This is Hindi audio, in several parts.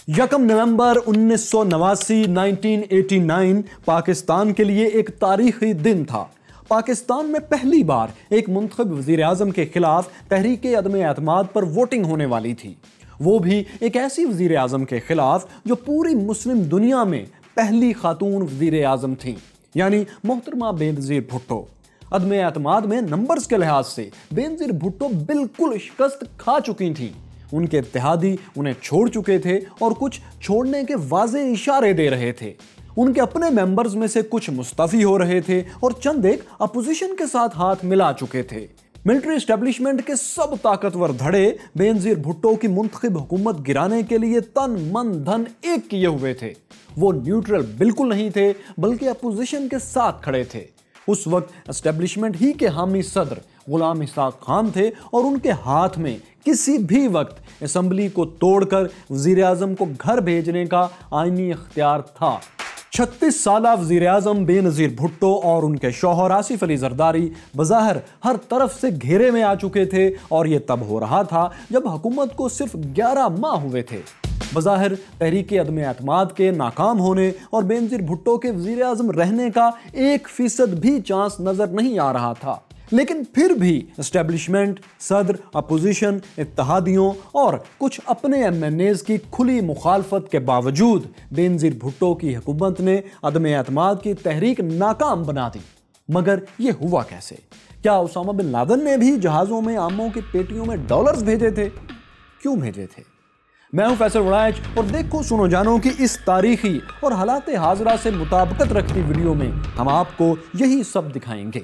1 नवंबर 1989 1989 पाकिस्तान के लिए एक तारीखी दिन था। पाकिस्तान में पहली बार एक मुंतखब वज़ीर-ए-आज़म के खिलाफ तहरीक अदम-ए-एतमाद पर वोटिंग होने वाली थी, वो भी एक ऐसी वज़ीर-ए-आज़म के खिलाफ जो पूरी मुस्लिम दुनिया में पहली खातून वज़ीर-ए-आज़म थी, यानी मोहतरमा बेनज़ीर भुट्टो। अदम-ए-एतमाद में नंबर्स के लिहाज से बेनज़ीर भुट्टो बिल्कुल शिकस्त खा चुकी थी। उनके इत्तेहादी उन्हें छोड़ चुके थे और कुछ छोड़ने के वाज़े इशारे दे रहे थे। उनके अपने मेंबर्स में से कुछ मुस्तफ़ी हो रहे थे और चंद एक अपोजिशन के साथ हाथ मिला चुके थे। मिलिट्री एस्टेब्लिशमेंट के सब ताकतवर धड़े बेनज़ीर भुट्टो की मुंतखब हुकूमत गिराने के लिए तन मन धन एक किए हुए थे। वो न्यूट्रल बिल्कुल नहीं थे, बल्कि अपोजिशन के साथ खड़े थे। उस वक्त एस्टेब्लिशमेंट ही के हामी सदर गुलाम इसाक खान थे और उनके हाथ में किसी भी वक्त असेंबली को तोड़कर वज़ीर-ए-आज़म को घर भेजने का आईनी इख्तियार था। 36 साला वज़ीर-ए-आज़म बेनज़ीर भुट्टो और उनके शौहर आसिफ अली ज़रदारी बज़ाहिर हर तरफ से घेरे में आ चुके थे और ये तब हो रहा था जब हुकूमत को सिर्फ 11 माह हुए थे। बज़ाहिर तहरीक अदम-ए-एतमाद के नाकाम होने और बेनज़ीर भुट्टो के वज़ीर-ए-आज़म रहने का 1% भी चांस नज़र नहीं आ रहा था, लेकिन फिर भी एस्टेब्लिशमेंट, सदर, अपोजिशन, इत्तेहादियों और कुछ अपने MNAs की खुली मुखालफत के बावजूद बेनज़ीर भुट्टो की हुकूमत ने अदम-ए-एतमाद की तहरीक नाकाम बना दी। मगर ये हुआ कैसे? क्या उसामा बिन लादेन ने भी जहाज़ों में आमों की पेटियों में डॉलर्स भेजे थे? क्यों भेजे थे? मैं हूं फैसल वड़ाइच और देखो सुनो जानो कि इस तारीखी और हालात हाज़रा से मुताबिकत रखती वीडियो में हम आपको यही सब दिखाएंगे।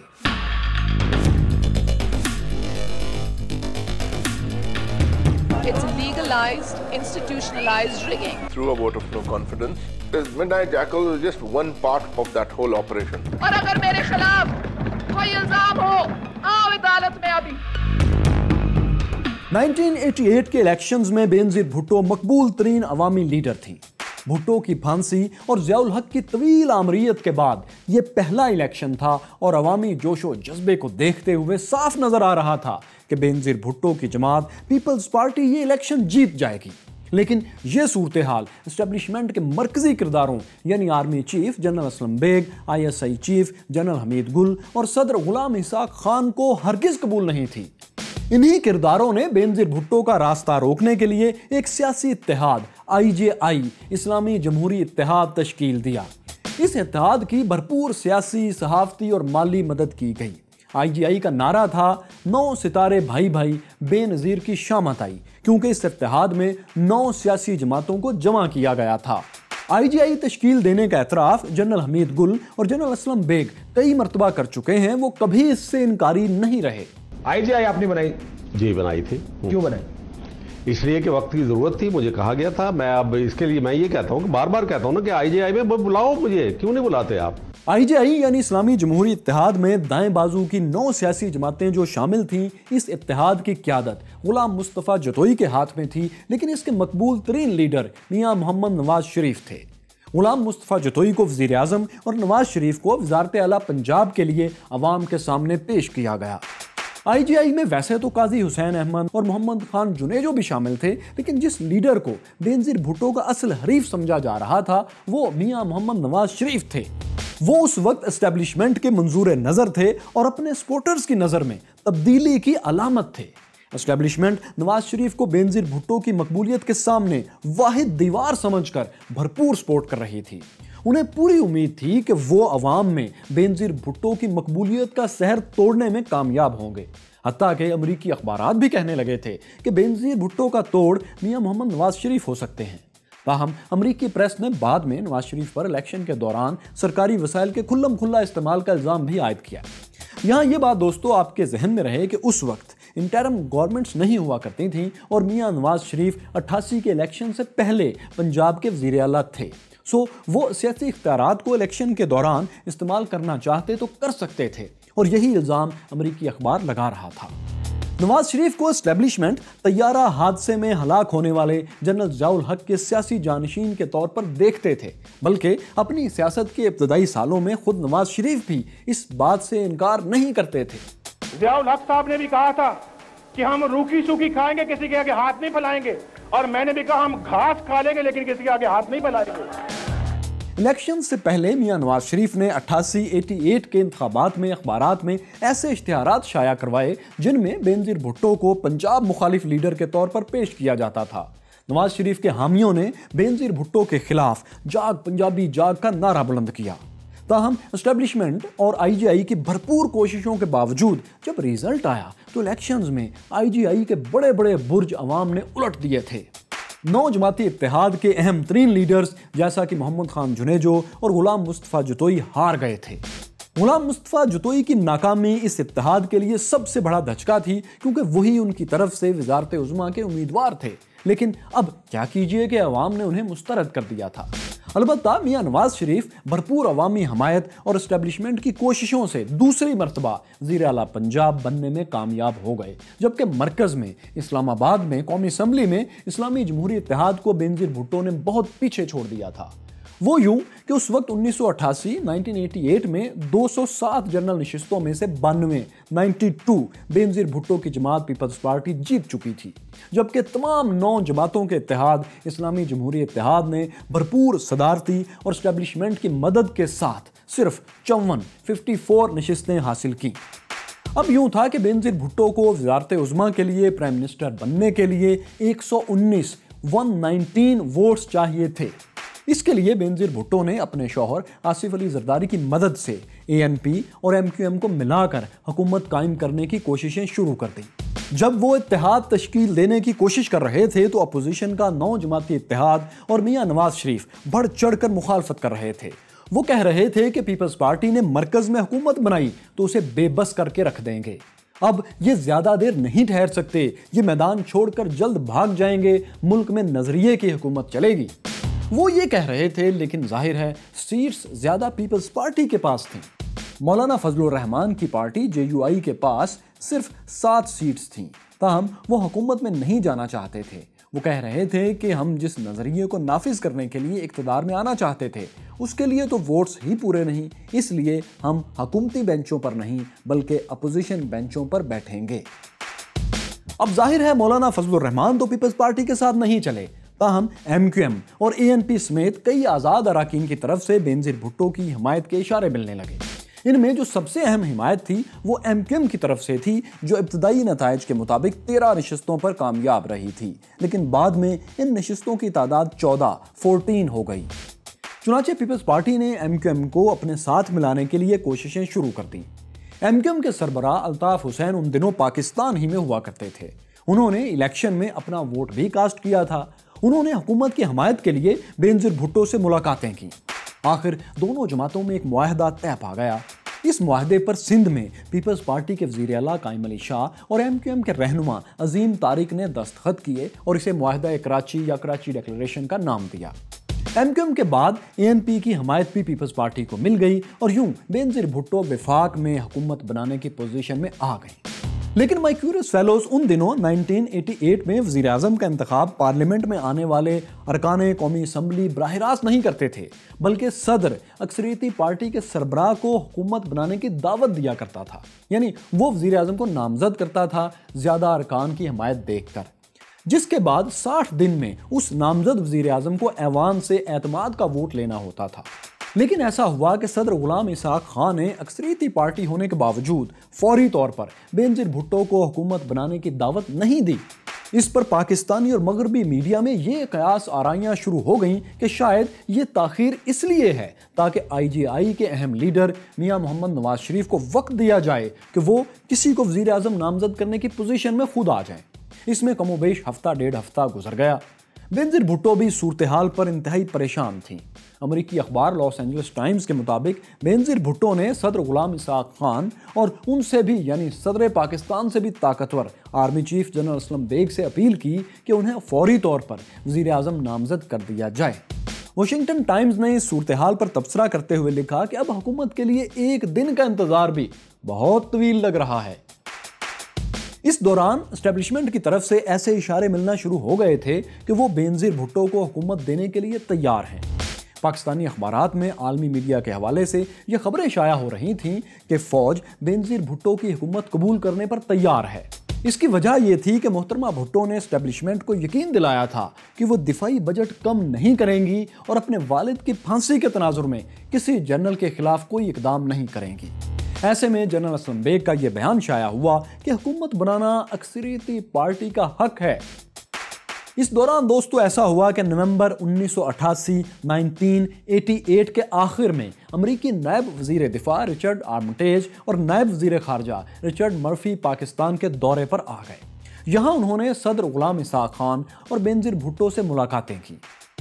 It's legalized, institutionalized rigging. Through a vote of no confidence. The Midnight Jackal is just one part of that whole operation. और अगर मेरे खिलाफ कोई इल्जाम हो, आओ अदालत में अभी। 1988 के इलेक्शंस में बेनज़ीर भुट्टो मकबूल तरीन अवामी लीडर थी। भुट्टो की फांसी और ज़ियाउल हक की तवील आमरीयत के बाद ये पहला इलेक्शन था और अवामी जोशो जज्बे को देखते हुए साफ नजर आ रहा था कि बेनज़ीर भुट्टो की जमात पीपल्स पार्टी ये इलेक्शन जीत जाएगी। लेकिन ये सूरत हाल एस्टेब्लिशमेंट के मरकजी किरदारों यानी army chief general Aslam Beg, ISI chief general Hamid Gul और सदर गुलाम इसाक खान को हरगिज कबूल नहीं थी। इन्हीं किरदारों ने बेनज़ीर भुट्टो का रास्ता रोकने के लिए एक सियासी इत्तेहाद IJI इस्लामी जमहूरी इत्तेहाद तश्कील दिया। इस इत्तेहाद की भरपूर सियासी, सहाफ़ती और माली मदद की गई। IJI का नारा था 9 सितारे भाई भाई बेनज़ीर की शामत आई, क्योंकि इस इत्तेहाद में 9 सियासी जमातों को जमा किया गया था। IJI तश्कील देने का एतराफ़ जनरल हमीद गुल और जनरल असलम बेग कई मरतबा कर चुके हैं, वो कभी इससे इनकारी नहीं रहे। IJI आपने बनाई? जी बनाई थी। क्यों बनाई? इसलिए कि वक्त की ज़रूरत थी, मुझे कहा गया था। मैं अब इसके लिए मैं ये कहता हूँ कि बार बार कहता हूँ ना कि IJI में बुलाओ मुझे, क्यों नहीं बुलाते आप? IJI यानी इस्लामी जमहूरी इत्तेहाद में दाएं बाजू की 9 सियासी जमातें जो शामिल थीं, इस इत्तेहाद की क़यादत गुलाम मुस्तफ़ा जतोई के हाथ में थी, लेकिन इसके मकबूल तरीन लीडर मियाँ मोहम्मद नवाज शरीफ थे। गुलाम मुस्तफ़ा जतोई को वज़ीर-ए-आज़म और नवाज शरीफ को वज़ारत आला पंजाब के लिए अवाम के सामने पेश किया गया। IJI में वैसे तो काजी हुसैन अहमद और मोहम्मद खान जुनेजो भी शामिल थे, लेकिन जिस लीडर को बेनज़ीर भुट्टो का असल हरीफ समझा जा रहा था वो मियाँ मोहम्मद नवाज शरीफ थे। वो उस वक्त एस्टेब्लिशमेंट के मंजूर नज़र थे और अपने सपोर्टर्स की नज़र में तब्दीली की अलामत थे। एस्टेब्लिशमेंट नवाज शरीफ को बेनज़ीर भुट्टो की मकबूलियत के सामने वाहिद दीवार समझकर भरपूर सपोर्ट कर रही थी। उन्हें पूरी उम्मीद थी कि वो अवाम में बेनज़ीर भुट्टो की मकबूलियत का सहर तोड़ने में कामयाब होंगे। हत्ता कि अमरीकी अखबारात भी कहने लगे थे कि बेनज़ीर भुट्टो का तोड़ मियाँ मोहम्मद नवाज शरीफ हो सकते हैं। ताहम अमरीकी प्रेस ने बाद में नवाज शरीफ पर इलेक्शन के दौरान सरकारी वसाइल के खुल्लम खुल्ला इस्तेमाल का इल्ज़ाम भी आयद किया। यहाँ ये बात दोस्तों आपके जहन में रहे कि उस वक्त इंटरम गवर्नमेंट्स नहीं हुआ करती थीं और मियाँ नवाज शरीफ 88 के इलेक्शन से पहले पंजाब के वज़ीर आला थे। सो वो सियासी इख्तियारात को इलेक्शन के दौरान इस्तेमाल करना चाहते तो कर सकते थे और यही इल्ज़ाम अमरीकी अखबार लगा रहा था। नवाज शरीफ को एस्टेब्लिशमेंट तैयारा हादसे में हलाक होने वाले जनरल ज़ियाउल हक के सियासी जानशीन के तौर पर देखते थे, बल्कि अपनी सियासत के इब्तदाई सालों में खुद नवाज शरीफ भी इस बात से इनकार नहीं करते थे। ज़ियाउल हक साहब ने भी कहा था कि हम रूखी सूखी खाएंगे, किसी के आगे हाथ नहीं फैलाएंगे, और मैंने भी कहा हम घास खा लेंगे लेकिन किसी के आगे हाथ नहीं फैलाएंगे। इलेक्शन से पहले मियां नवाज शरीफ ने 88 के इंतखाबात में अखबारात में ऐसे इश्तिहारात शाया करवाए जिनमें बेनजीर भुट्टो को पंजाब मुखालिफ लीडर के तौर पर पेश किया जाता था। नवाज शरीफ के हामियों ने बेनजीर भुट्टो के खिलाफ जाग पंजाबी जाग का नारा बुलंद किया। ताहम एस्टेब्लिशमेंट और आईजीआई की भरपूर कोशिशों के बावजूद जब रिजल्ट आया तो इलेक्शंस में आईजीआई के बड़े बड़े बुर्ज अवाम ने उलट दिए थे। नौ जमाती इत्तेहाद के अहम तरीन लीडर्स जैसा कि मोहम्मद खान जुनेजो और गुलाम मुस्तफ़ा जतोई हार गए थे। गुलाम मुस्तफ़ा जतोई की नाकामी इस इत्तेहाद के लिए सबसे बड़ा धचका थी, क्योंकि वही उनकी तरफ से वज़ारत उज़्मा के उम्मीदवार थे। लेकिन अब क्या कीजिए कि अवाम ने उन्हें मुस्तरद कर दिया था। अलबत्ता मियां नवाज शरीफ भरपूर अवामी हमायत और एस्टेब्लिशमेंट की कोशिशों से दूसरी मरतबा वज़ीर आला पंजाब बनने में कामयाब हो गए, जबकि मरकज़ में इस्लामाबाद में कौमी असम्बली में इस्लामी जमहूरी इत्तेहाद को बेनजीर भुट्टो ने बहुत पीछे छोड़ दिया था। वो यूं कि उस वक्त 1988 में 207 जनरल नशिस्तों में से 92 बेनजीर भुट्टो की जमात पीपल्स पार्टी जीत चुकी थी, जबकि तमाम 9 जमातों के इत्तेहाद इस्लामी जमहूरी इत्तेहाद ने भरपूर सदारती और एस्टेब्लिशमेंट की मदद के साथ सिर्फ 54 नशिस्तें हासिल की। अब यूं था कि बेनजीर भुट्टो को वज़ारत उज़्मा के लिए प्राइम मिनिस्टर बनने के लिए 119 वोट्स चाहिए थे। इसके लिए बेनजीर भुट्टो ने अपने शौहर आसिफ अली जरदारी की मदद से ANP और MQM को मिलाकर हुकूमत कायम करने की कोशिशें शुरू कर दी। जब वो इत्तेहाद तश्कील देने की कोशिश कर रहे थे तो अपोजिशन का 9 जमाती इत्तेहाद और मियां नवाज शरीफ बढ़ चढ़कर मुखालफत कर रहे थे। वो कह रहे थे कि पीपल्स पार्टी ने मरकज में हुकूमत बनाई तो उसे बेबस करके रख देंगे। अब ये ज्यादा देर नहीं ठहर सकते, ये मैदान छोड़कर जल्द भाग जाएंगे, मुल्क में नजरिए की हुकूमत चलेगी। वो ये कह रहे थे, लेकिन जाहिर है सीट्स ज्यादा पीपल्स पार्टी के पास थीं। मौलाना फजलुर रहमान की पार्टी JUI के पास सिर्फ 7 सीट्स थीं। ताहम वो हुकूमत में नहीं जाना चाहते थे। वो कह रहे थे कि हम जिस नजरिए को नाफिज करने के लिए इक़्तिदार में आना चाहते थे उसके लिए तो वोट्स ही पूरे नहीं, इसलिए हम हुकूमती बेंचों पर नहीं बल्कि अपोजिशन बेंचों पर बैठेंगे। अब जाहिर है मौलाना फजलुर रहमान तो पीपल्स पार्टी के साथ नहीं चले। ताहम MQM और ANP समेत कई आज़ाद अराकीन की तरफ से बेनजीर भुट्टो की हिमायत के इशारे मिलने लगे। इनमें जो सबसे अहम हिमायत थी वो MQM की तरफ से थी, जो इब्तदाई नताइज के मुताबिक 13 नशिस्तों पर कामयाब रही थी, लेकिन बाद में इन नशिस्तों की तादाद 14 हो गई। चुनांचे पीपल्स पार्टी ने MQM को अपने साथ मिलाने के लिए कोशिशें शुरू कर दी। MQM के सरबराह अल्ताफ हुसैन उन दिनों पाकिस्तान ही में हुआ करते थे। उन्होंने इलेक्शन में अपना वोट भी कास्ट किया था। उन्होंने हुकूमत की हमायत के लिए बेनजीर भुट्टो से मुलाकातें की। आखिर दोनों जमातों में एक मुआहदा तय पा गया। इस मुआहदे पर सिंध में पीपल्स पार्टी के वज़ीर आला कायम अली शाह और MQM के रहनुमा अजीम तारिक ने दस्तखत किए और इसे मुआहदा कराची या कराची डिक्लेरेशन का नाम दिया। MQM के बाद ANP की हमायत भी पीपल्स पार्टी को मिल गई और यूं बेनजीर भुट्टो वफाक में हुकूमत बनाने की पोजीशन में आ गई। लेकिन माय क्यूरियस फेलोज उन दिनों 1988 में वज़ीर आज़म का इंतखाब पार्लियामेंट में आने वाले अरकान कौमी असम्बली बराह रास्त नहीं करते थे, बल्कि सदर अक्सरियती पार्टी के सरबराह को हुकूमत बनाने की दावत दिया करता था। यानी वो वज़ीर आज़म को नामजद करता था ज़्यादा अरकान की हमायत देखकर, जिसके बाद 60 दिन में उस नामजद वज़ीर आज़म को ऐवान से एतमाद का वोट लेना होता था। लेकिन ऐसा हुआ कि सदर गुलाम इसाक खान ने अक्सरियती पार्टी होने के बावजूद फौरी तौर पर बेनजीर भुट्टो को हुकूमत बनाने की दावत नहीं दी। इस पर पाकिस्तानी और मगरबी मीडिया में ये कयास आराइयाँ शुरू हो गईं कि शायद ये ताख़ीर इसलिए है ताकि IGI के अहम लीडर मियां मोहम्मद नवाज शरीफ को वक्त दिया जाए कि वो किसी को वज़ीर आज़म नामजद करने की पोजीशन में खुद आ जाएं। इसमें कमोबेश हफ्ता डेढ़ हफ्ता गुजर गया। बेनजीर भुट्टो भी सूरत हाल पर इंतहाई परेशान थी। अमरीकी अखबार लॉस एंजल्स टाइम्स के मुताबिक बेनजीर भुट्टो ने सदर गुलाम इसाक खान और उनसे भी यानी सदर पाकिस्तान से भी ताकतवर army chief general Aslam Beg से अपील की कि उन्हें फौरी तौर पर वज़ीर आज़म नामजद कर दिया जाए। वाशिंगटन टाइम्स ने इस सूरत हाल पर तबसरा करते हुए लिखा कि अब हुकूमत के लिए एक दिन का इंतजार भी बहुत तवील लग रहा है। इस दौरान एस्टेब्लिशमेंट की तरफ से ऐसे इशारे मिलना शुरू हो गए थे कि वो बेनजीर भुट्टो को हुकूमत देने के लिए तैयार हैं। पाकिस्तानी अखबारात में आलमी मीडिया के हवाले से ये खबरें शाया हो रही थीं कि फ़ौज बेनजीर भुट्टो की हुकूमत कबूल करने पर तैयार है। इसकी वजह यह थी कि मोहतरमा भुट्टो ने एस्टेब्लिशमेंट को यकीन दिलाया था कि वो दिफाई बजट कम नहीं करेंगी और अपने वालिद की फांसी के तनाजुर में किसी जनरल के खिलाफ कोई इकदाम नहीं करेंगी। ऐसे में जनरल असलम बेग का यह बयान शाया हुआ कि हुकूमत बनाना अक्सरियती पार्टी का हक है। इस दौरान दोस्तों ऐसा हुआ कि नवंबर 1988 के आखिर में अमरीकी नायब वजीर दिफा रिचर्ड आर्मिटेज और नायब वजीर खारजा रिचर्ड मर्फी पाकिस्तान के दौरे पर आ गए। यहां उन्होंने सदर गुलाम इसाक खान और बेनजीर भुट्टो से मुलाकातें की।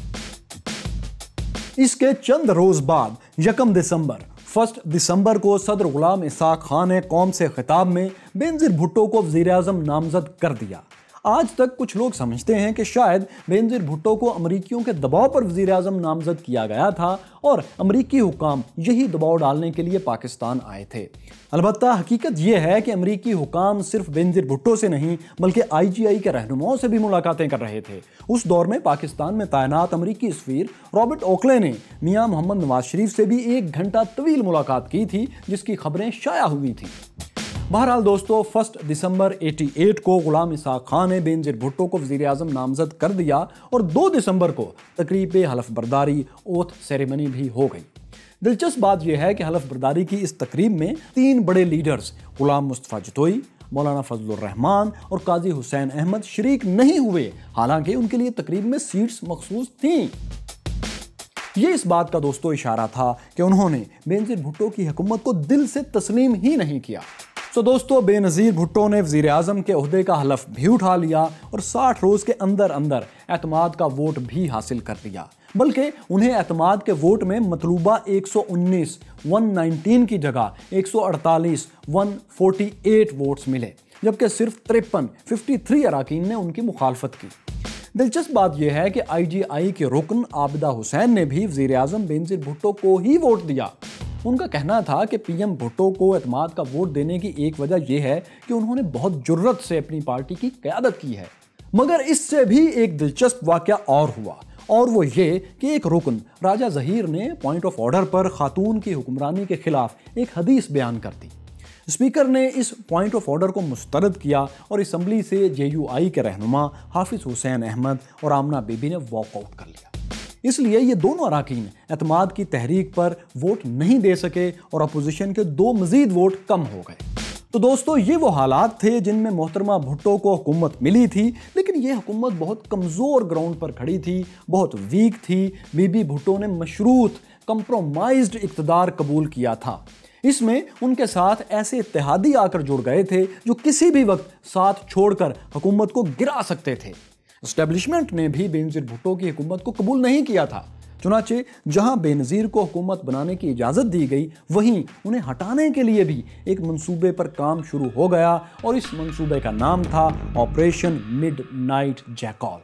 इसके चंद रोज बाद 1 दिसंबर को सदर गुलाम इसाक खान ने कौम से खिताब में बेनजीर भुट्टो को वजीर आज़म नामजद कर दिया। आज तक कुछ लोग समझते हैं कि शायद बेनजीर भुट्टो को अमरीकियों के दबाव पर वजीर आज़म नामजद किया गया था और अमरीकी हुकाम यही दबाव डालने के लिए पाकिस्तान आए थे। अलबत्ता हकीकत यह है कि अमरीकी हुकाम सिर्फ बेनजीर भुट्टो से नहीं बल्कि IGI के रहनुमाओं से भी मुलाकातें कर रहे थे। उस दौर में पाकिस्तान में तैनात अमरीकी सफीर रॉबर्ट ओकले ने मियां मोहम्मद नवाज शरीफ से भी 1 घंटा तवील मुलाकात की थी, जिसकी खबरें शाया हुई थी। बहरहाल दोस्तों 1 दिसंबर 88 को गुलाम इसाक खान ने बेनजीर भुट्टो को वजीर आज़म नामजद कर दिया और 2 दिसंबर को तकरीब हलफ बर्दारी ओथ सेरेमनी भी हो गई। दिलचस्प बात यह है कि हलफ बर्दारी की इस तकरीब में 3 बड़े लीडर्स गुलाम मुस्तफ़ा जतोई, मौलाना फजलुर रहमान और काजी हुसैन अहमद शरीक नहीं हुए, हालांकि उनके लिए तकरीब में सीट्स मखसूस थीं। ये इस बात का दोस्तों इशारा था कि उन्होंने बेनजीर भुट्टो की हुकूमत को दिल से तस्लीम ही नहीं किया। तो दोस्तों बेनज़ीर भुट्टो ने वज़ीर आज़म के ओहदे का हलफ भी उठा लिया और 60 रोज़ के अंदर अंदर एतमाद का वोट भी हासिल कर लिया। बल्कि उन्हें एतमाद के वोट में मतलूबा 119 की जगह 148 वोट्स मिले, जबकि सिर्फ 53 अराकीन ने उनकी मुखालफत की। दिलचस्प बात यह है कि IGI के रुकन आबिदा हुसैन ने भी वज़ीर आज़म बेनज़ीर भुट्टो को ही वोट दिया। उनका कहना था कि PM भुट्टो को एतमाद का वोट देने की एक वजह यह है कि उन्होंने बहुत जुर्रत से अपनी पार्टी की क़यादत की है। मगर इससे भी एक दिलचस्प वाक़या और हुआ, और वो ये कि एक रुकन राजा ज़हीर ने पॉइंट ऑफ ऑर्डर पर खातून की हुक्मरानी के खिलाफ एक हदीस बयान कर दी। स्पीकर ने इस पॉइंट ऑफ ऑर्डर को मुस्तरद किया और असम्बली से JUI के रहनुमा हाफिज हुसैन अहमद और आमना बीबी ने वॉकआउट कर लिया। इसलिए ये दोनों अराकीन एतमाद की तहरीक पर वोट नहीं दे सके और अपोजिशन के 2 मजीद वोट कम हो गए। तो दोस्तों ये वो हालात थे जिनमें मोहतरमा भुट्टो को हुकूमत मिली थी, लेकिन ये हुकूमत बहुत कमज़ोर ग्राउंड पर खड़ी थी, बहुत वीक थी। बीबी भुट्टो ने मशरूत कंप्रोमाइज्ड इक़्तिदार कबूल किया था। इसमें उनके साथ ऐसे इत्तेहादी आकर जुड़ गए थे जो किसी भी वक्त साथ छोड़कर हुकूमत को गिरा सकते थे। एस्टेब्लिशमेंट ने भी बेनज़ीर भुट्टो की हुकूमत को कबूल नहीं किया था। चुनाचे जहां बेनज़ीर को हुकूमत बनाने की इजाज़त दी गई, वहीं उन्हें हटाने के लिए भी एक मंसूबे पर काम शुरू हो गया और इस मंसूबे का नाम था ऑपरेशन मिडनाइट जैकॉल।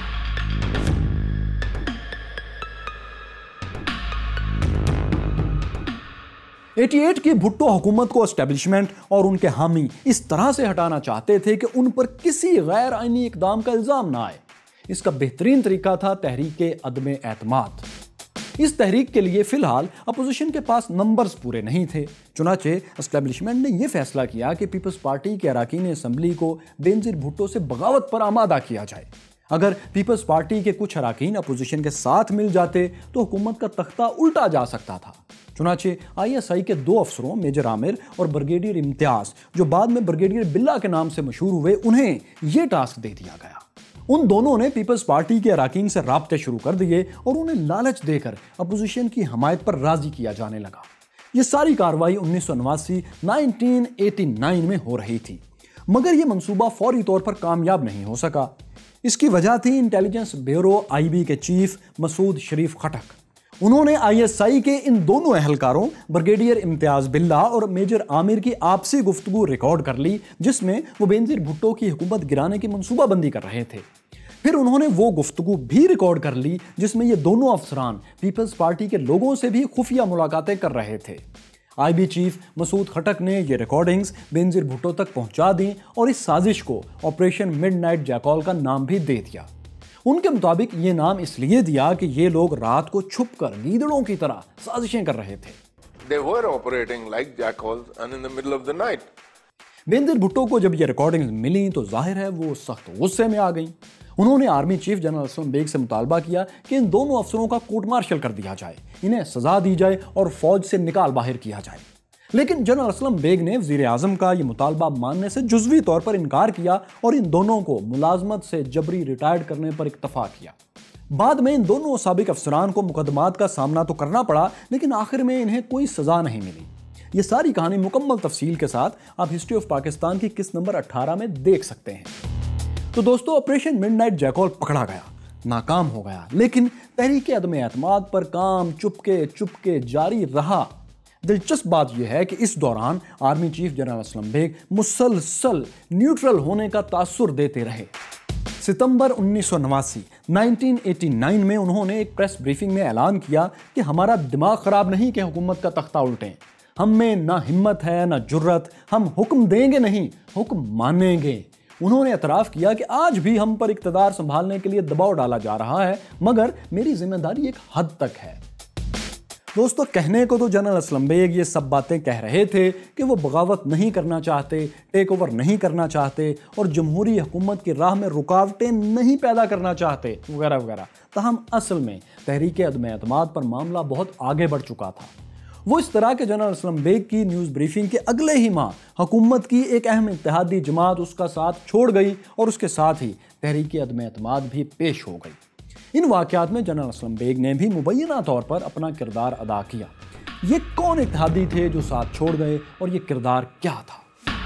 '88 की भुट्टो हुकूमत को एस्टेब्लिशमेंट और उनके हामी इस तरह से हटाना चाहते थे कि उन पर किसी गैर आईनी इकदाम का इल्जाम ना आए। इसका बेहतरीन तरीका था तहरीक अदम एतमाद। इस तहरीक के लिए फिलहाल अपोजिशन के पास नंबर्स पूरे नहीं थे। चुनाचे एस्टेब्लिशमेंट ने यह फैसला किया कि पीपल्स पार्टी के अराकीन असम्बली को बेनज़ीर भुट्टो से बगावत पर आमादा किया जाए। अगर पीपल्स पार्टी के कुछ अराकीन अपोजिशन के साथ मिल जाते तो हुकूमत का तख्ता उल्टा जा सकता था। चुनाचे ISI के 2 अफसरों मेजर आमिर और ब्रिगेडियर इम्तियाज, जो बाद में ब्रिगेडियर बिल्ला के नाम से मशहूर हुए, उन्हें यह टास्क दे दिया गया। उन दोनों ने पीपल्स पार्टी के अराकीन से राब्ते शुरू कर दिए और उन्हें लालच देकर अपोजिशन की हमायत पर राजी किया जाने लगा। यह सारी कार्रवाई 1989 में हो रही थी, मगर यह मंसूबा फौरी तौर पर कामयाब नहीं हो सका। इसकी वजह थी इंटेलिजेंस ब्यूरो IB के चीफ मसूद शरीफ खटक। उन्होंने ISI के इन दोनों अहलकारों ब्रिगेडियर इम्तियाज बिल्ला और मेजर आमिर की आपसी गुफ्तगू रिकॉर्ड कर ली, जिसमें वो बेनज़ीर भुट्टो की हुकूमत गिराने की मंसूबाबंदी कर रहे थे। फिर उन्होंने वो गुफ्तगू भी रिकॉर्ड कर ली जिसमें ये दोनों अफसरान पीपल्स पार्टी के लोगों से भी खुफिया मुलाकातें कर रहे थे। IB चीफ मसूद खटक ने ये रिकॉर्डिंग्स बेनज़ीर भुट्टो तक पहुंचा दी और इस साजिश को ऑपरेशन मिडनाइट जैकॉल का नाम भी दे दिया। उनके मुताबिक ये नाम इसलिए दिया कि ये लोग रात को छुपकर गीदड़ों की तरह साजिशें कर रहे थे। They were operating like jackals and in the middle of the night. Benazir Bhutto को जब ये रिकॉर्डिंग्स मिली तो जाहिर है वो सख्त गुस्से में आ गई। उन्होंने army chief general Aslam Beg से मुतालबा किया कि इन दोनों अफसरों का कोर्ट मार्शल कर दिया जाए, इन्हें सजा दी जाए और फौज से निकाल बाहर किया जाए। लेकिन जनरल असलम बेग ने वज़ीर आज़म का यह मुतालबा मानने से जुज़वी तौर पर इनकार किया और इन दोनों को मुलाजमत से जबरी रिटायर्ड करने पर इत्तफाक किया। बाद में इन दोनों साबिक अफसरान को मुकदमात का सामना तो करना पड़ा, लेकिन आखिर में इन्हें कोई सजा नहीं मिली। ये सारी कहानी मुकम्मल तफसील के साथ आप हिस्ट्री ऑफ पाकिस्तान की किस्त नंबर 18 में देख सकते हैं। तो दोस्तों, ऑपरेशन मिडनाइट जैकॉल पकड़ा गया, नाकाम हो गया, लेकिन तहरीक अदम एतमाद पर काम चुपके जारी रहा। दिलचस्प बात यह है कि इस दौरान army chief general Aslam Beg मुसलसल न्यूट्रल होने का तासुर देते रहे। सितंबर 1989 में उन्होंने एक प्रेस ब्रीफिंग में ऐलान किया कि हमारा दिमाग खराब नहीं कि हुकूमत का तख्ता उल्टें, हम में ना हिम्मत है ना जुर्रत, हम हुक्म देंगे नहीं, हुक्म मानेंगे। उन्होंने एतराफ़ किया कि आज भी हम पर इक़्तिदार संभालने के लिए दबाव डाला जा रहा है, मगर मेरी जिम्मेदारी एक हद तक है। दोस्तों, कहने को तो जनरल असलम बेग ये सब बातें कह रहे थे कि वो बगावत नहीं करना चाहते, टेक ओवर नहीं करना चाहते और जमहूरी हुकूमत की राह में रुकावटें नहीं पैदा करना चाहते वगैरह वगैरह। ताहम असल में तहरीक अदम एतमाद पर मामला बहुत आगे बढ़ चुका था। वो इस तरह के जनरल असलम बेग की न्यूज़ ब्रीफिंग के अगले ही माह हुकूमत की एक अहम इत्तेहादी जमात उसका साथ छोड़ गई और उसके साथ ही तहरीक अदम एतमाद भी पेश हो गई। इन वाक़यात में जनरल असलम बेग ने भी मुबैना तौर पर अपना किरदार अदा किया। ये कौन इत्तेहादी थे जो साथ छोड़ गए और ये किरदार क्या था?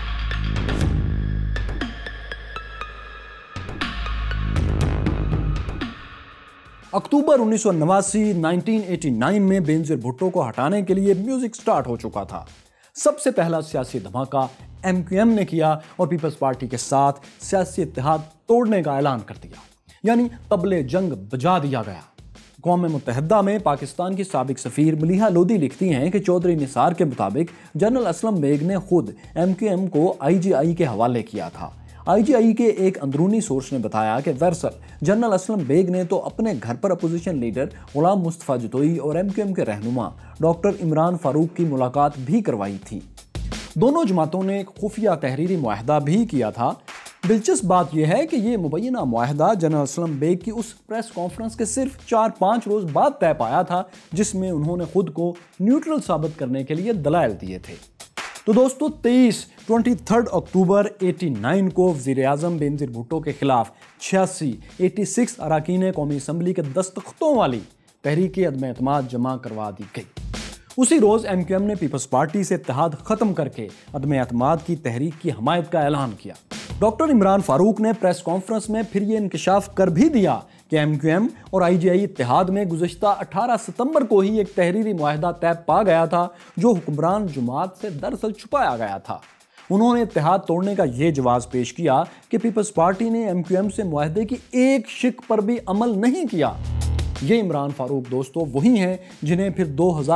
अक्टूबर 1989 में बेनजीर भुट्टो को हटाने के लिए म्यूजिक स्टार्ट हो चुका था। सबसे पहला सियासी धमाका MQM ने किया और पीपल्स पार्टी के साथ सियासी इत्तेहाद तोड़ने का ऐलान कर दिया, यानी तबले जंग बजा दिया गया। क़ौम मुत्तहिदा में पाकिस्तान की साबिक सफ़ीर मलिहा लोधी लिखती हैं कि चौधरी निसार के मुताबिक जनरल असलम बेग ने खुद MQM को IGI के हवाले किया था। IGI के एक अंदरूनी सोर्स ने बताया कि दरअसल जनरल असलम बेग ने तो अपने घर पर अपोजिशन लीडर गुलाम मुस्तफ़ा जतोई और MQM के रहनुमा डॉक्टर इमरान फारूक की मुलाकात भी करवाई थी। दोनों जमातों ने एक खुफिया तहरीरी मुआहदा भी किया था। दिलचस्प बात यह है कि यह मुबैना मुआहदा जनरल असलम बेग की उस प्रेस कॉन्फ्रेंस के सिर्फ 4-5 रोज़ बाद तय पाया था, जिसमें उन्होंने खुद को न्यूट्रल साबित करने के लिए दलाइल दिए थे। तो दोस्तों, 23 अक्टूबर 89 को वज़ीर आज़म बेनजीर भुट्टो के खिलाफ 86 अरकान कौमी असम्बली के दस्तखतों वाली तहरीक अदम एतमाद जमा करवा दी गई। उसी रोज़ MQM ने पीपल्स पार्टी से इत्तेहाद ख़त्म करके अदम एतमाद की तहरीक की हमायत का ऐलान किया। डॉक्टर इमरान फारूक ने प्रेस कॉन्फ्रेंस में फिर ये इंकशाफ कर भी दिया कि MQM और IGI इत्तेहाद में गुज़श्ता 18 सितंबर को ही एक तहरीरी मुआहदा तय पा गया था, जो हुक्मरान जमात से दरअसल छुपाया गया था। उन्होंने इत्तेहाद तोड़ने का ये जवाब पेश किया कि पीपल्स पार्टी ने MQM से मुआहदे की एक शिक पर भी अमल नहीं किया। ये इमरान फारूक दोस्तों वही हैं जिन्हें फिर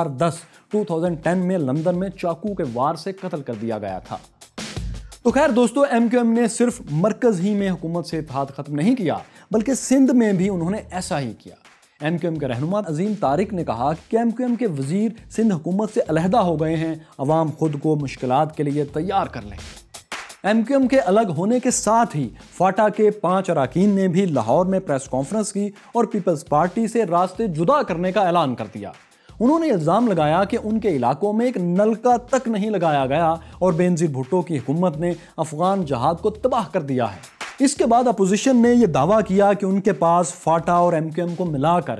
2010 में लंदन में चाकू के वार से कत्ल कर दिया गया था। तो खैर दोस्तों, MQM ने सिर्फ मरकज़ ही में हुकूमत से इत्तेहाद ख़त्म नहीं किया, बल्कि सिंध में भी उन्होंने ऐसा ही किया। MQM के रहनुमा अजीम तारिक ने कहा कि MQM के वज़ीर सिंध हुकूमत से अलहदा हो गए हैं, अवाम खुद को मुश्किलात के लिए तैयार कर लें। MQM के अलग होने के साथ ही फाटा के 5 अरकान ने भी लाहौर में प्रेस कॉन्फ्रेंस की और पीपल्स पार्टी से रास्ते जुदा करने का ऐलान कर दिया। उन्होंने इल्ज़ाम लगाया कि उनके इलाकों में एक नलका तक नहीं लगाया गया और बेनजीर भुट्टो की हुकूमत ने अफगान जहाद को तबाह कर दिया है। इसके बाद अपोजिशन ने यह दावा किया कि उनके पास फाटा और MQM को मिलाकर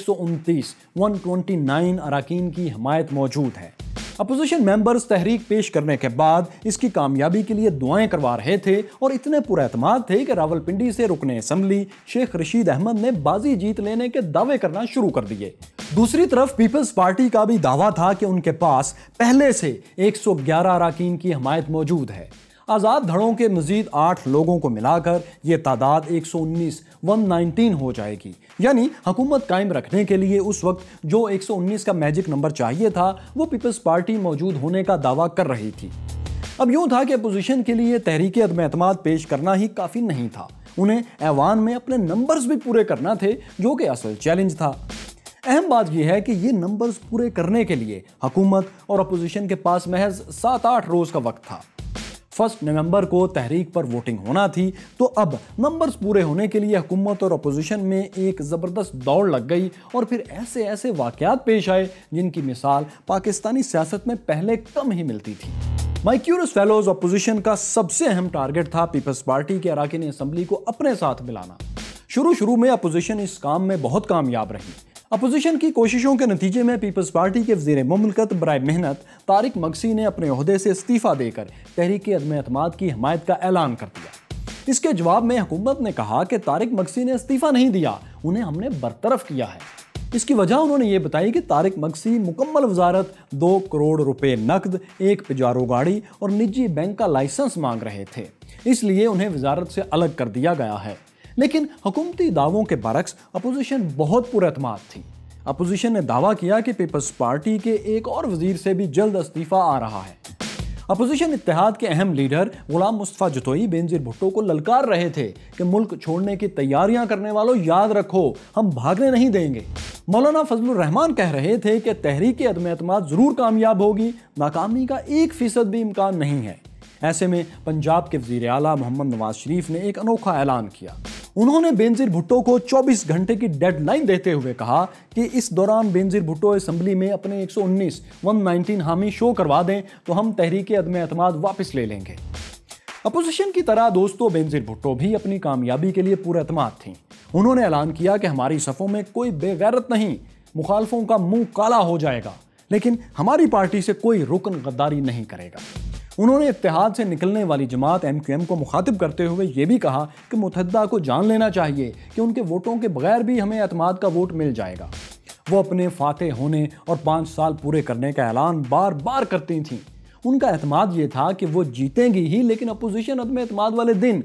129 अरकान की हमायत मौजूद है। अपोजिशन मेंबर्स तहरीक पेश करने के बाद इसकी कामयाबी के लिए दुआएं करवा रहे थे और इतने पुरएतमाद थे कि रावलपिंडी से रुकने असम्बली शेख रशीद अहमद ने बाजी जीत लेने के दावे करना शुरू कर दिए। दूसरी तरफ पीपल्स पार्टी का भी दावा था कि उनके पास पहले से 111 अरकान की हमायत मौजूद है। आज़ाद धड़ों के मजीद 8 लोगों को मिलाकर ये तादाद 119 हो जाएगी, यानी हुकूमत कायम रखने के लिए उस वक्त जो 119 का मैजिक नंबर चाहिए था वो पीपल्स पार्टी मौजूद होने का दावा कर रही थी। अब यूं था कि अपोजिशन के लिए तहरीक अदम एतमाद पेश करना ही काफ़ी नहीं था, उन्हें ऐवान में अपने नंबर्स भी पूरे करना थे, जो कि असल चैलेंज था। अहम बात यह है कि ये नंबर्स पूरे करने के लिए हुकूमत और अपोजिशन के पास महज 7-8 रोज़ का वक्त था। 1 नवंबर को तहरीक पर वोटिंग होना थी, तो अब नंबर्स पूरे होने के लिए हुकूमत और अपोजिशन में एक ज़बरदस्त दौड़ लग गई और फिर ऐसे ऐसे वाक़यात पेश आए जिनकी मिसाल पाकिस्तानी सियासत में पहले कम ही मिलती थी। माइक्यूरस फेलोज अपोजिशन का सबसे अहम टारगेट था पीपल्स पार्टी के अरकान असम्बली को अपने साथ मिलाना। शुरू में अपोजिशन इस काम में बहुत कामयाब रही। अपोजिशन की कोशिशों के नतीजे में पीपल्स पार्टी के वज़ीर मुमलिकत बराए मेहनत तारिक मक्सी ने अपने ओहदे से इस्तीफ़ा देकर तहरीक अदम एतमाद की हमायत का ऐलान कर दिया। इसके जवाब में हुकूमत ने कहा कि तारिक मक्सी ने इस्तीफ़ा नहीं दिया, उन्हें हमने बरतरफ किया है। इसकी वजह उन्होंने ये बताई कि तारिक मक्सी मुकम्मल वजारत 2 करोड़ रुपए नकद, 1 पिजारो गाड़ी और निजी बैंक का लाइसेंस मांग रहे थे, इसलिए उन्हें वजारत से अलग कर दिया गया है। लेकिन हुकूमती दावों के बरक्स अपोजिशन बहुत पुरअतमाद थी। अपोजिशन ने दावा किया कि पीपल्स पार्टी के एक और वजीर से भी जल्द इस्तीफा आ रहा है। अपोजिशन इत्तेहाद के अहम लीडर गुलाम मुस्तफा जतोई बेनजीर भुट्टो को ललकार रहे थे कि मुल्क छोड़ने की तैयारियां करने वालों, याद रखो हम भागने नहीं देंगे। मौलाना फजलुर रहमान कह रहे थे कि तहरीक अदम एतमाद जरूर कामयाब होगी, नाकामी का 1% भी इम्कान नहीं है। ऐसे में पंजाब के वज़ीर आला मोहम्मद नवाज शरीफ ने एक अनोखा ऐलान किया। उन्होंने बेनजीर भुट्टो को 24 घंटे की डेडलाइन देते हुए कहा कि इस दौरान बेनजीर भुट्टो असम्बली में अपने 119 हामी शो करवा दें तो हम तहरीक अदम एतमाद वापस ले लेंगे। अपोजिशन की तरह दोस्तों बेनजीर भुट्टो भी अपनी कामयाबी के लिए पुरअतमाद थीं। उन्होंने ऐलान किया कि हमारी सफ़ों में कोई बेगैरत नहीं, मुखालफों का मुंह काला हो जाएगा, लेकिन हमारी पार्टी से कोई रुकन गद्दारी नहीं करेगा। उन्होंने इत्तेहाद से निकलने वाली जमात MQM को मुखातिब करते हुए ये भी कहा कि मुत्तहिदा को जान लेना चाहिए कि उनके वोटों के बगैर भी हमें एतमाद का वोट मिल जाएगा। वो अपने फातेह होने और 5 साल पूरे करने का ऐलान बार बार करती थीं। उनका एतमाद ये था कि वो जीतेंगी ही, लेकिन अपोजिशन अदम एतमाद वाले दिन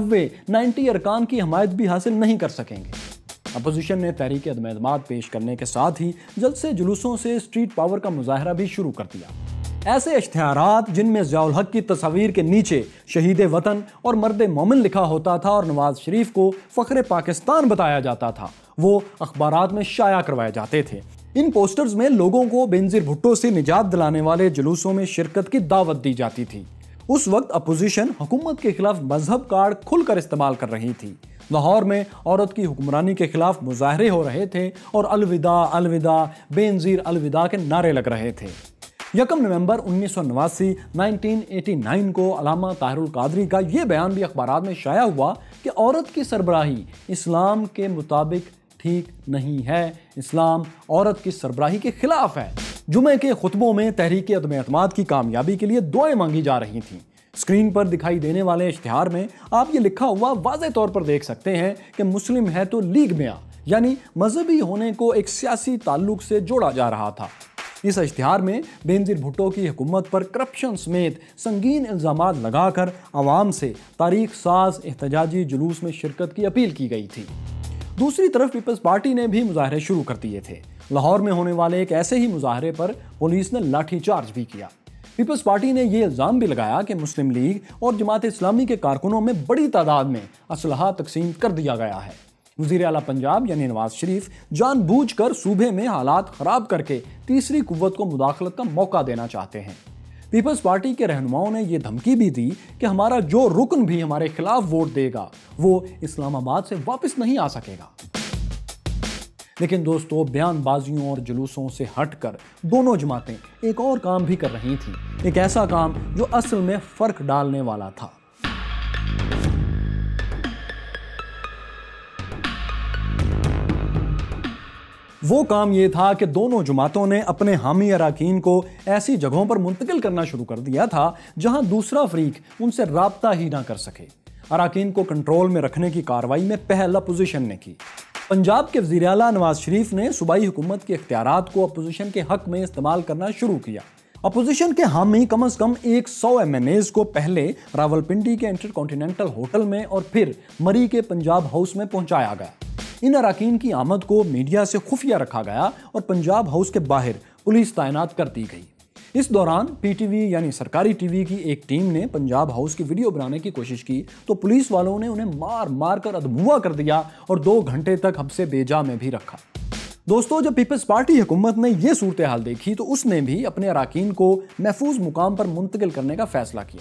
90 अरकान की हमायत भी हासिल नहीं कर सकेंगे। अपोजिशन ने तहरीक अदम एतमाद पेश करने के साथ ही जल्द से जुलूसों से स्ट्रीट पावर का मुजाहरा भी शुरू कर दिया। ऐसे इश्तिहारात जिनमें ज़ियाउल हक की तस्वीर के नीचे शहीद वतन और मर्द मोमिन लिखा होता था और नवाज शरीफ को फ़ख्र पाकिस्तान बताया जाता था, वो अखबारात में शाया करवाए जाते थे। इन पोस्टर्स में लोगों को बेनजीर भुट्टो से निजात दिलाने वाले जुलूसों में शिरकत की दावत दी जाती थी। उस वक्त अपोजिशन हुकूमत के खिलाफ मजहब कार्ड खुलकर इस्तेमाल कर रही थी। लाहौर में औरत की हुक्मरानी के खिलाफ मुजाहरे हो रहे थे और अलविदा अलविदा बेनजीर अलविदा के नारे लग रहे थे। 1 नवंबर 1989 को अल्लामा ताहिरुल कादरी का यह बयान भी अखबारात में शाया हुआ कि औरत की सरबराही इस्लाम के मुताबिक ठीक नहीं है, इस्लाम औरत की सरबराही के खिलाफ है। जुमे के खुतबों में तहरीक अदम एतमाद की कामयाबी के लिए दुआएं मांगी जा रही थीं। स्क्रीन पर दिखाई देने वाले इश्तिहार में आप ये लिखा हुआ वाज़े तौर पर देख सकते हैं कि मुस्लिम है तो लीग में आ, यानी मजहबी होने को एक सियासी ताल्लुक से जोड़ा जा रहा था। इस इश्तिहार में बेनजीर भुट्टो की हुकूमत पर करप्शन समेत संगीन इल्ज़ामात लगाकर आवाम से तारीख साज एहतजाजी जुलूस में शिरकत की अपील की गई थी। दूसरी तरफ पीपल्स पार्टी ने भी मुजाहरे शुरू कर दिए थे। लाहौर में होने वाले एक ऐसे ही मुजाहरे पर पुलिस ने लाठीचार्ज भी किया। पीपल्स पार्टी ने यह इल्ज़ाम भी लगाया कि मुस्लिम लीग और जमात इस्लामी के कारकुनों में बड़ी तादाद में असलहा तकसीम कर दिया गया है। वज़ीर आला पंजाब यानी नवाज शरीफ जानबूझकर सूबे में हालात ख़राब करके तीसरी कुव्वत को मुदाखलत का मौका देना चाहते हैं। पीपल्स पार्टी के रहनुमाओं ने यह धमकी भी दी कि हमारा जो रुकन भी हमारे खिलाफ वोट देगा वो इस्लामाबाद से वापस नहीं आ सकेगा। लेकिन दोस्तों, बयानबाजियों और जुलूसों से हटकर दोनों जमातें एक और काम भी कर रही थीं, एक ऐसा काम जो असल में फ़र्क डालने वाला था। वो काम ये था कि दोनों जमातों ने अपने हामी अराकीन को ऐसी जगहों पर मुंतकिल करना शुरू कर दिया था जहां दूसरा फरीक उनसे राब्ता ही ना कर सके। अराकीन को कंट्रोल में रखने की कार्रवाई में पहल अपोजिशन ने की। पंजाब के वज़ीर आला नवाज शरीफ ने सूबाई हुकूमत के इख्तियारात को अपोजिशन के हक में इस्तेमाल करना शुरू किया। अपोजिशन के हामी कम अज कम 100 MNAs को पहले रावलपिंडी के इंटरकॉन्टिनेंटल होटल में और फिर मरी के पंजाब हाउस में पहुंचाया गया। इन अराकीन की आमद को मीडिया से खुफिया रखा गया और पंजाब हाउस के बाहर पुलिस तैनात कर दी गई। इस दौरान PTV यानी सरकारी टीवी की एक टीम ने पंजाब हाउस की वीडियो बनाने की कोशिश की तो पुलिस वालों ने उन्हें मार मार कर अधमुआ कर दिया और 2 घंटे तक हब्से बेजा में भी रखा। दोस्तों, जब पीपल्स पार्टी हुकूमत ने यह सूरत हाल देखी तो उसने भी अपने अराकीन को महफूज मुकाम पर मुंतकिल करने का फैसला किया।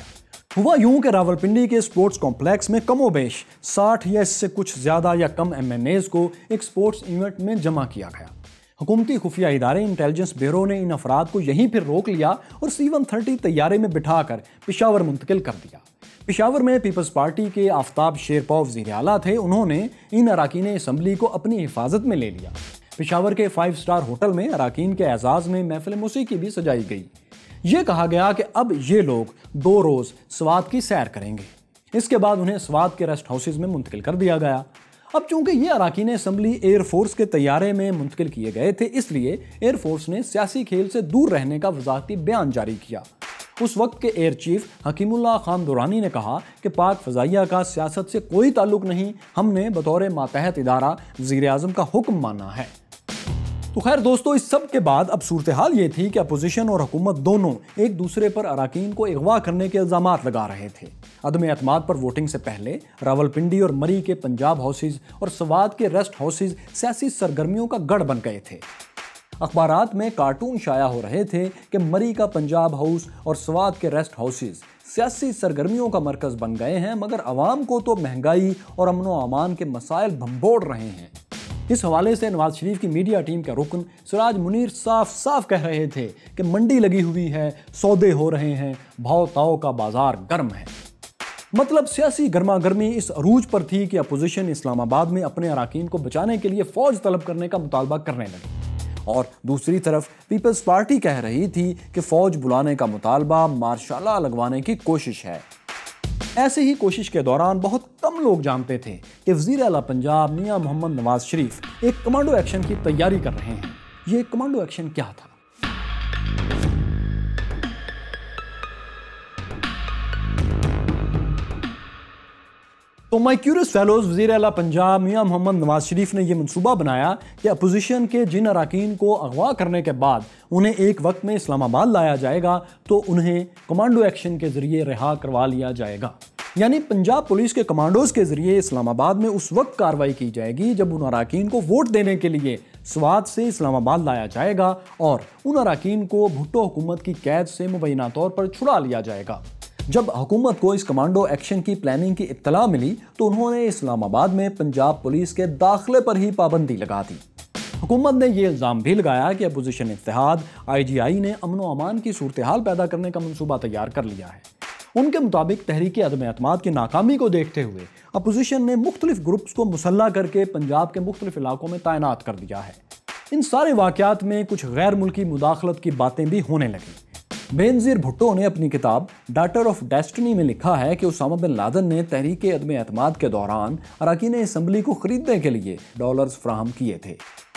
हुआ यूं कि रावलपिंडी के स्पोर्ट्स कॉम्प्लेक्स में कमोबेश 60 या इससे कुछ ज़्यादा या कम MNAs को एक स्पोर्ट्स इवेंट में जमा किया गया। हुकूमती खुफिया इदारे इंटेलिजेंस ब्यूरो ने इन अफराद को यहीं पर रोक लिया और C-130 तैयारे में बिठाकर पेशावर मुंतकिल कर दिया। पेशावर में पीपल्स पार्टी के आफ्ताब शेरपा वज़ीर आला थे। उन्होंने इन अराकीन असम्बली को अपनी हिफाजत में ले लिया। पेशावर के 5 स्टार होटल में अराकीन के एजाज़ में महफिल मौसीकी भी सजाई गई। ये कहा गया कि अब ये लोग 2 रोज़ स्वात की सैर करेंगे। इसके बाद उन्हें स्वात के रेस्ट हाउसेज में मुंतकिल कर दिया गया। अब चूंकि ये अराकीन असम्बली एयरफोर्स के तैयारे में मुंतकिल किए गए थे, इसलिए एयरफोर्स ने सियासी खेल से दूर रहने का वज़ाहती बयान जारी किया। उस वक्त के एयर चीफ हकीमुल्लाह खान दुरानी ने कहा कि पाक फ़ज़ाइया का सियासत से कोई ताल्लुक नहीं, हमने बतौर मातहत इदारा वज़ीर आज़म का हुक्म माना है। तो खैर दोस्तों, इस सब के बाद अब सूरत हाल ये थी कि अपोजिशन और हुकूमत दोनों एक दूसरे पर अराकीन को अगवा करने के इल्ज़ामात लगा रहे थे। अदम एतमाद पर वोटिंग से पहले रावलपिंडी और मरी के पंजाब हाउसेज और स्वात के रेस्ट हाउसेज सियासी सरगर्मियों का गढ़ बन गए थे। अखबारात में कार्टून शाया हो रहे थे कि मरी का पंजाब हाउस और स्वात के रेस्ट हाउसेज सियासी सरगर्मियों का मरकज़ बन गए हैं, मगर अवाम को तो महंगाई और अमन व अमान के मसाइल भंबोड़ रहे हैं। इस हवाले से नवाज शरीफ की मीडिया टीम के रुकन सिराज मुनीर साफ साफ कह रहे थे कि मंडी लगी हुई है, सौदे हो रहे हैं, भाव ताव का बाजार गर्म है। मतलब सियासी गर्मा गर्मी इस अरूज पर थी कि अपोजिशन इस्लामाबाद में अपने अराकीन को बचाने के लिए फौज तलब करने का मुतालबा करने लगी, और दूसरी तरफ पीपल्स पार्टी कह रही थी कि फौज बुलाने का मुतालबा मार्शाला लगवाने की कोशिश है। ऐसे ही कोशिश के दौरान बहुत कम लोग जानते थे कि वज़ीर आला पंजाब मियां मोहम्मद नवाज शरीफ एक कमांडो एक्शन की तैयारी कर रहे हैं। ये कमांडो एक्शन क्या था? तो माय क्यूरियस फेलोज, वज़ीर आला पंजाब मियां मोहम्मद नवाज शरीफ ने यह मंसूबा बनाया कि अपोजिशन के जिन अराकीन को अगवा करने के बाद उन्हें एक वक्त में इस्लामाबाद लाया जाएगा तो उन्हें कमांडो एक्शन के जरिए रिहा करवा लिया जाएगा। यानी पंजाब पुलिस के कमांडोज के जरिए इस्लामाबाद में उस वक्त कार्रवाई की जाएगी जब उन अराकीन को वोट देने के लिए स्वात से इस्लामाबाद लाया जाएगा और उन अराकीन को भुट्टो हुकूमत की कैद से मुबैना तौर पर छुड़ा लिया जाएगा। जब हुकूमत को इस कमांडो एक्शन की प्लानिंग की इत्तला मिली तो उन्होंने इस्लामाबाद में पंजाब पुलिस के दाखिले पर ही पाबंदी लगा दी। हुकूमत ने यह इल्ज़ाम भी लगाया कि अपोजिशन इत्तेहाद IGI ने अमन व अमान की सूरत हाल पैदा करने का मंसूबा तैयार कर लिया है। उनके मुताबिक तहरीक अदम एतमाद की नाकामी को देखते हुए अपोजिशन ने मुख्तलिफ ग्रुप्स को मुसल्ला करके पंजाब के मुख्तलिफ इलाकों में तैनात कर दिया है। इन सारे वाक़यात में कुछ गैर मुल्की मुदाखलत की बातें भी होने लगी। बेनज़ीर भुट्टो ने अपनी किताब डॉटर ऑफ डेस्टिनी में लिखा है कि उसामा बिन लादेन ने तहरीक अदम एतमाद के दौरान अराकीन असम्बली को खरीदने के लिए डॉलर्स फ्राहम किए थे।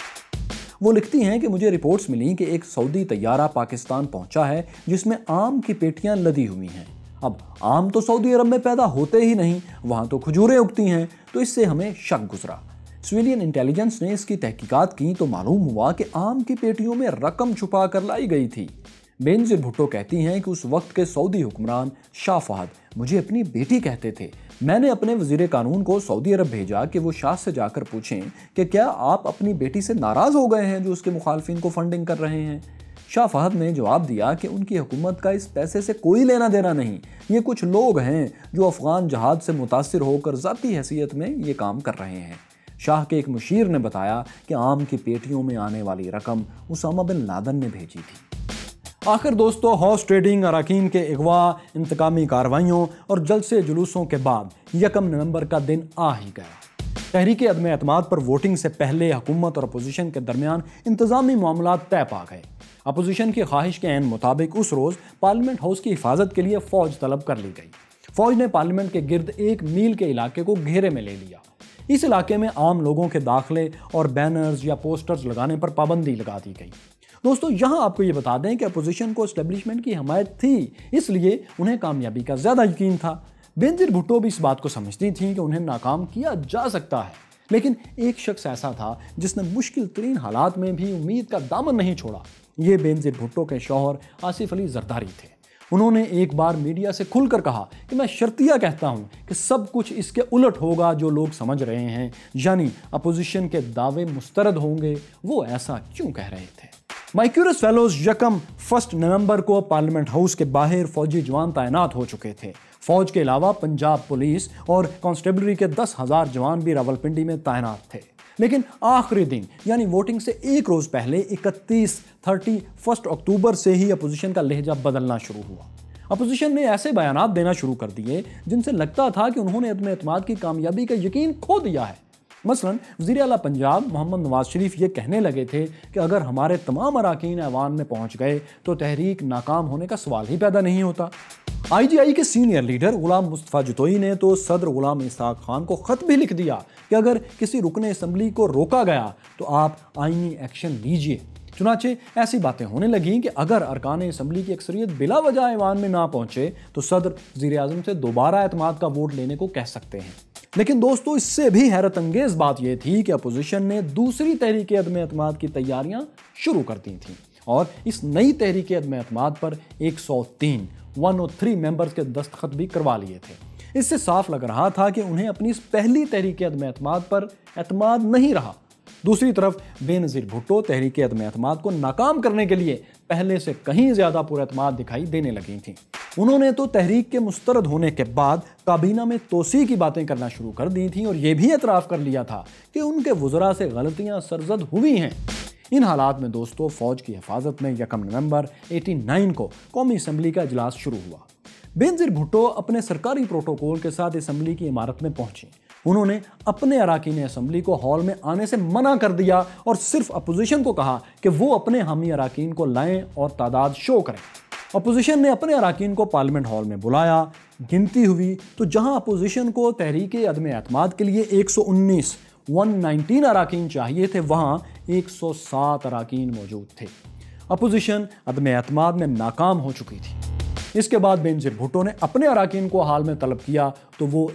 वो लिखती हैं कि मुझे रिपोर्ट्स मिली कि एक सऊदी तैयारा पाकिस्तान पहुंचा है जिसमें आम की पेटियां लदी हुई हैं। अब आम तो सऊदी अरब में पैदा होते ही नहीं, वहाँ तो खजूरें उगती हैं, तो इससे हमें शक गुजरा। सिविलियन इंटेलिजेंस ने इसकी तहकीकात की तो मालूम हुआ कि आम की पेटियों में रकम छुपा कर लाई गई थी। बेनज़ीर भुट्टो कहती हैं कि उस वक्त के सऊदी हुक्मरान शाह फहद मुझे अपनी बेटी कहते थे। मैंने अपने वज़ीर कानून को सऊदी अरब भेजा कि वो शाह से जाकर पूछें कि क्या आप अपनी बेटी से नाराज़ हो गए हैं जो उसके मुखालफिन को फंडिंग कर रहे हैं। शाह फहद ने जवाब दिया कि उनकी हुकूमत का इस पैसे से कोई लेना देना नहीं, ये कुछ लोग हैं जो अफ़गान जहाद से मुतासिर होकर ज़ाती हैसियत में ये काम कर रहे हैं। शाह के एक मुशीर ने बताया कि आम की पेटियों में आने वाली रकम उसामा बिन लादेन ने भेजी थी। आखिर दोस्तों, हॉर्स ट्रेडिंग, अराकीन के अगवा, इंतकामी कार्रवाइयों और जलसे जुलूसों के बाद 1 नवंबर का दिन आ ही गया। तहरीक अदम एतमाद पर वोटिंग से पहले हुकूमत और अपोजिशन के दरमियान इंतजामी मामला तय पा गए। अपोजिशन की ख्वाहिश के ऐन मुताबिक उस रोज़ पार्लियामेंट हाउस की हिफाजत के लिए फ़ौज तलब कर ली गई। फ़ौज ने पार्लियामेंट के गिर्द 1 मील के इलाके को घेरे में ले लिया। इस इलाके में आम लोगों के दाखिले और बैनर्स या पोस्टर्स लगाने पर पाबंदी लगा दी गई। दोस्तों, यहाँ आपको ये बता दें कि अपोजिशन को एस्टेब्लिशमेंट की हमायत थी, इसलिए उन्हें कामयाबी का ज़्यादा यकीन था। बेनज़ीर भुट्टो भी इस बात को समझती थी कि उन्हें नाकाम किया जा सकता है, लेकिन एक शख्स ऐसा था जिसने मुश्किल तरीन हालात में भी उम्मीद का दामन नहीं छोड़ा। ये बेनज़ीर भुट्टो के शौहर आसिफ अली जरदारी थे। उन्होंने एक बार मीडिया से खुलकर कहा कि मैं शर्तिया कहता हूँ कि सब कुछ इसके उलट होगा जो लोग समझ रहे हैं, यानी अपोजिशन के दावे मुस्तरद होंगे। वो ऐसा क्यों कह रहे थे? माय क्यूरियस फेलोज, 1 नवंबर को पार्लियामेंट हाउस के बाहर फौजी जवान तैनात हो चुके थे। फौज के अलावा पंजाब पुलिस और कांस्टेबलरी के 10,000 जवान भी रावलपिंडी में तैनात थे। लेकिन आखिरी दिन यानी वोटिंग से एक रोज पहले 31 अक्टूबर से ही अपोजिशन का लहजा बदलना शुरू हुआ। अपोजिशन ने ऐसे बयानात देना शुरू कर दिए जिनसे लगता था कि उन्होंने अदम एतमाद की कामयाबी का यकीन खो दिया है। मसलन वज़ीर आला पंजाब मोहम्मद नवाज शरीफ ये कहने लगे थे कि अगर हमारे तमाम अराकीन ऐवान में पहुंच गए तो तहरीक नाकाम होने का सवाल ही पैदा नहीं होता। IGI के सीनियर लीडर गुलाम मुस्तफ़ा जतोई ने तो सदर गुलाम इसहाक खान को खत भी लिख दिया कि अगर किसी रुकने असम्बली को रोका गया तो आप आईनी एक्शन लीजिए। चुनाचे ऐसी बातें होने लगी कि अगर अरकान असम्बली की अक्सरियत बिला वजह ऐवान में ना पहुंचे तो सदर वज़ीर आज़म से दोबारा एतमाद का वोट लेने को कह सकते हैं। लेकिन दोस्तों, इससे भी हैरत अंगेज बात यह थी कि अपोजिशन ने दूसरी तहरीक अदम एतमाद की तैयारियां शुरू कर दी थी और इस नई तहरीक अदम एतमाद पर 103 मेंबर्स के दस्तखत भी करवा लिए थे। इससे साफ लग रहा था कि उन्हें अपनी इस पहली तहरीक अदम एतमाद पर एतमाद नहीं रहा। दूसरी तरफ बेनज़ीर भुट्टो तहरीक अदम एतमाद को नाकाम करने के लिए पहले से कहीं ज्यादा पुरएतमाद दिखाई देने लगी थी। उन्होंने तो तहरीक के मुस्तरद होने के बाद काबीना में तोसी की बातें करना शुरू कर दी थी और यह भी एतराफ़ कर लिया था कि उनके वज़रा से गलतियां सरजद हुई हैं। इन हालात में दोस्तों, फौज की हिफाजत में 1 नवंबर 89 को कौमी असम्बली का इजलास शुरू हुआ। बेनज़ीर भुट्टो अपने सरकारी प्रोटोकॉल के साथ असम्बली की इमारत में पहुंचे। उन्होंने अपने अराकीन असम्बली को हॉल में आने से मना कर दिया और सिर्फ अपोजिशन को कहा कि वो अपने हामी अराकीन को लाएं और तादाद शो करें। अपोजिशन ने अपने अराकीन को पार्लियामेंट हॉल में बुलाया। गिनती हुई तो जहां अपोजिशन को तहरीक अदम एतमाद के लिए 119 अराकीन चाहिए थे, वहां 107 अराकीन मौजूद थे। अपोजिशन अदम एतमाद में नाकाम हो चुकी थी। इसके बाद बेनज़ीर भुट्टो ने अपने अराकीन को हाल में तलब किया तो वो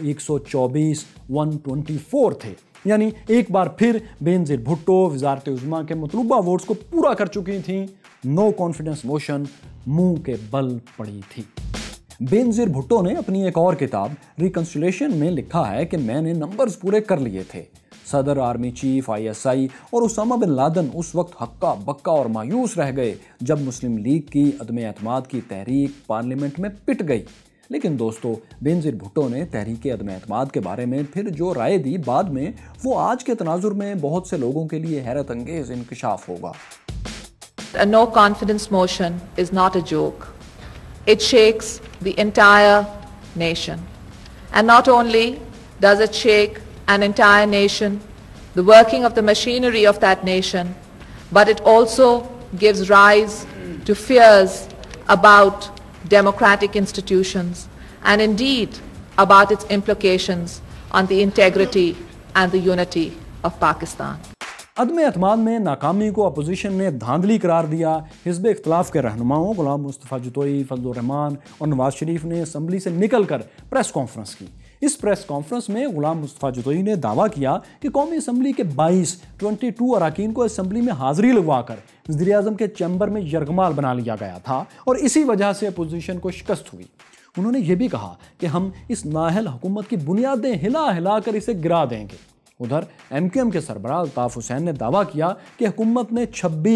124 थे। यानी एक बार फिर बेनज़ीर भुट्टो वज़ारत उज़्मा के मतलूबा वोट्स को पूरा कर चुकी थी। नो कॉन्फिडेंस मोशन मुंह के बल पड़ी थी। बेनज़ीर भुट्टो ने अपनी एक और किताब रिकंसिलिएशन में लिखा है कि मैंने नंबर्स पूरे कर लिए थे। सदर, आर्मी चीफ, ISI और उसामा बिन लादेन उस वक्त हक्का बक्का और मायूस रह गए जब मुस्लिम लीग की अदम एतमाद की तहरीक पार्लियामेंट में पिट गई। लेकिन दोस्तों, बेनज़ीर भुट्टो ने तहरीक अदम एतमाद के बारे में फिर जो राय दी बाद में, वो आज के तनाजुर में बहुत से लोगों के लिए हैरत अंगेज इंकशाफ होगा। A no confidence motion is not a joke. It shakes the entire nation. And not only does it shake an entire nation, the working of the machinery of that nation, but it also gives rise to fears about democratic institutions and indeed about its implications on the integrity and the unity of Pakistan. अदम एतमाद में नाकामी को अपोजिशन ने धांधली करार दिया। हिज़्ब इख्तिलाफ के रहनुमाओं गुलाम मुस्तफ़ा जतोई, फजलुर रहमान और नवाज शरीफ ने असम्बली से निकलकर प्रेस कॉन्फ्रेंस की। इस प्रेस कॉन्फ्रेंस में गुलाम मुस्तफ़ा जतोई ने दावा किया कि कौमी असम्बली के 22 अराकीन को असम्बली में हाजिरी लगवाकर वज़ीर आज़म के चैम्बर में यरगमाल बना लिया गया था और इसी वजह से अपोजिशन को शिकस्त हुई। उन्होंने ये भी कहा कि हम इस नाअहल हुकूमत की बुनियादें हिला हिला कर इसे गिरा देंगे। उधर MQM के सरबराह अल्ताफ़ हुसैन ने दावा किया कि हुकूमत ने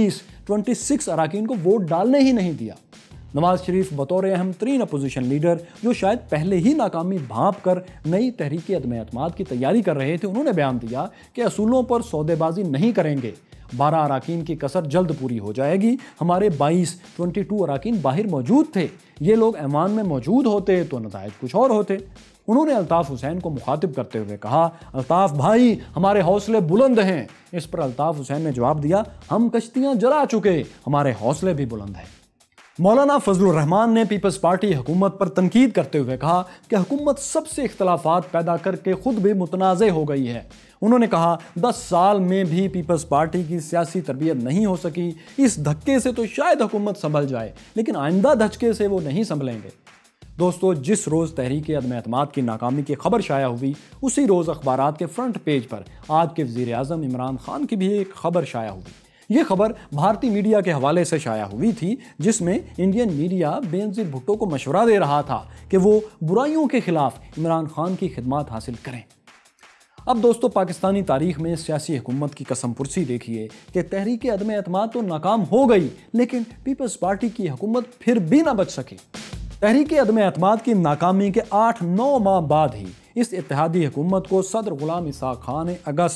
26 अराकीन को वोट डालने ही नहीं दिया। नवाज शरीफ बतौर अहम तरीन अपोजिशन लीडर, जो शायद पहले ही नाकामी भांप कर नई तहरीक अदम एतमाद की तैयारी कर रहे थे, उन्होंने बयान दिया कि असूलों पर सौदेबाजी नहीं करेंगे। 12 अराकीन की कसर जल्द पूरी हो जाएगी। हमारे 22 अराकीन बाहर मौजूद थे। ये लोग ऐवान में मौजूद होते तो नताइज कुछ और होते। उन्होंने अल्ताफ़ हुसैन को मुखातिब करते हुए कहा, अल्ताफ़ भाई, हमारे हौसले बुलंद हैं। इस पर अल्ताफ़ हुसैन ने जवाब दिया, हम कश्तियाँ जला चुके, हमारे हौसले भी बुलंद हैं। मौलाना फजलुर रहमान ने पीपल्स पार्टी हुकूमत पर तनकीद करते हुए कहा कि हुकूमत सबसे इख्तलाफात पैदा करके खुद भी मुतनाज़े हो गई है। उन्होंने कहा, 10 साल में भी पीपल्स पार्टी की सियासी तरबियत नहीं हो सकी। इस धक्के से तो शायद हुकूमत संभल जाए, लेकिन आइंदा धचके से वो नहीं संभलेंगे। दोस्तों, जिस रोज़ तहरीक अदम एतमाद की नाकामी की खबर शाया हुई, उसी रोज़ अखबारात के फ्रंट पेज पर आज के वज़ीर आज़म इमरान खान की भी एक खबर शाया हुई। ये खबर भारतीय मीडिया के हवाले से शाया हुई थी, जिसमें इंडियन मीडिया बेनज़ीर भुट्टो को मशवरा दे रहा था कि वो बुराइयों के खिलाफ इमरान खान की खिदमत हासिल करें। अब दोस्तों, पाकिस्तानी तारीख में सियासी हुकूमत की कसम पुरसी देखिए कि तहरीक अदम एतमाद तो नाकाम हो गई, लेकिन पीपल्स पार्टी की हुकूमत फिर भी ना बच सकी। तहरीक अदम एतमाद की नाकामी के 8-9 माह बाद ही इस इत्तेहादी हुकूमत को सदर गुलाम ईसा खान ने अगस्त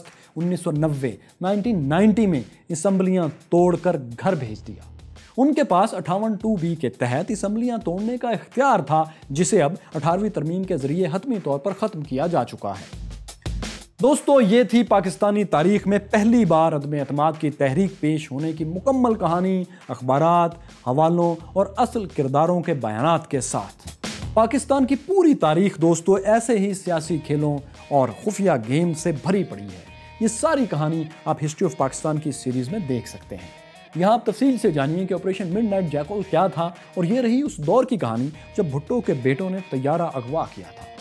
1990 में असम्बलियाँ तोड़कर घर भेज दिया। उनके पास 58(2)B के तहत असम्बलियाँ तोड़ने का इख्तियार था, जिसे अब 18वीं तरमीम के जरिए हतमी तौर पर ख़त्म किया जा चुका है। दोस्तों, ये थी पाकिस्तानी तारीख में पहली बार अदम एतमाद की तहरीक पेश होने की मुकम्मल कहानी, अखबारात, हवालों और असल किरदारों के बयानात के साथ। पाकिस्तान की पूरी तारीख दोस्तों ऐसे ही सियासी खेलों और खुफिया गेम से भरी पड़ी है। ये सारी कहानी आप हिस्ट्री ऑफ पाकिस्तान की सीरीज में देख सकते हैं। यहाँ आप तफसील से जानिए कि ऑपरेशन मिडनाइट जैकल क्या था, और ये रही उस दौर की कहानी जब भुट्टो के बेटों ने तैयारा अगवा किया था।